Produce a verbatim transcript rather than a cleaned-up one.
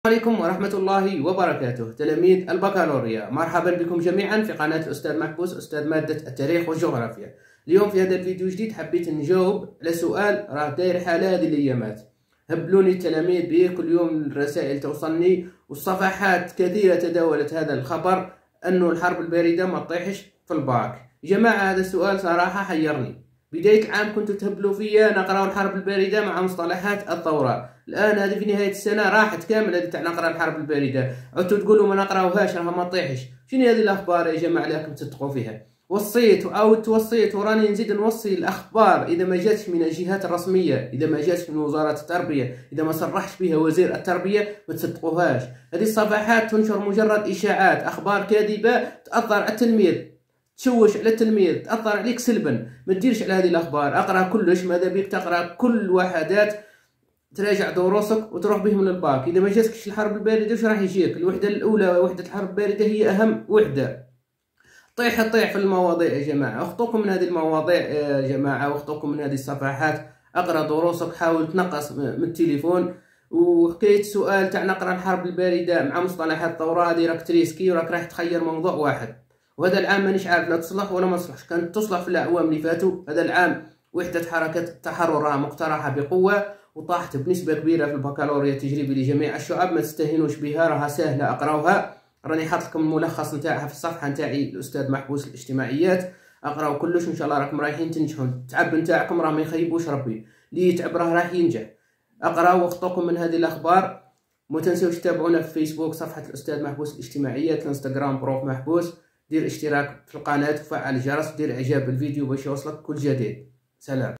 السلام عليكم ورحمة الله وبركاته. تلاميذ البكالوريا، مرحبا بكم جميعا في قناة الأستاذ محبوس أستاذ مادة التاريخ والجغرافيا. اليوم في هذا الفيديو الجديد حبيت نجاوب على سؤال راه داير حالة هذه الأيامات. هبلوني التلاميذ به، كل يوم الرسائل توصلني والصفحات كثيرة تداولت هذا الخبر أنه الحرب الباردة ما تطيحش في الباك. يا جماعة هذا السؤال صراحة حيرني. بداية العام كنتوا تهبلوا فيا نقراو الحرب الباردة مع مصطلحات الثورة، الآن هذه في نهاية السنة راحت كامل هذه تاع نقرا الحرب الباردة، عدتوا تقولوا ما نقراوهاش راها ما تطيحش. شنو هذه الأخبار يا جماعة اللي راكم تصدقوا فيها؟ وصيت وعاودت توصيت وراني نزيد نوصي الأخبار إذا ما جاتش من الجهات الرسمية، إذا ما جاتش من وزارة التربية، إذا ما صرحش بها وزير التربية ما تصدقوهاش. هذه الصفحات تنشر مجرد إشاعات، أخبار كاذبة تأثر على التلميذ، تشوش على التلميذ، تأثر عليك سلبا. ما تديرش على هذه الأخبار، أقرأ كلش، ماذا بيك تقرأ كل وحدات، تراجع دروسك وتروح بهم للباك. إذا ما جاتكش الحرب الباردة وش راح يجيك؟ الوحدة الأولى وحدة الحرب الباردة هي أهم وحدة. طيح طيح في المواضيع يا جماعة، اخطوكم من هذه المواضيع يا جماعة واخطوكم من هذه الصفحات. أقرأ دروسك، حاول تنقص من التليفون. وحكاية سؤال تاع نقرأ الحرب الباردة مع مصطلحات الثورة هذه راك تريسكي وراك راح تخير موضوع واحد، وهذا العام مانيش عارف لا تصلح ولا ما تصلحش. كانت تصلح في الأعوام اللي فاتوا، هذا العام وحدة حركة التحرر راها مقترحة بقوة وطاحت بنسبة كبيرة في البكالوريا التجريبي لجميع الشعب. ما تستهينوش بها، راها سهلة، اقراوها. راني حاط لكم الملخص نتاعها في الصفحة نتاعي الأستاذ محبوس الاجتماعيات، اقراو كلش وان شاء الله راكم رايحين تنجحوا. التعب نتاعكم راه ما يخيبوش ربي، اللي يتعب راه راح ينجح. اقراو واخطوكم من هذه الأخبار. ما تنسوش تتابعونا في فيسبوك صفحة الأستاذ محبوس الاجتماعيات، الانستغرام بروف محبوس. دير اشتراك في القناة وفعل الجرس ودير اعجاب بالفيديو باش يوصلك كل جديد. سلام.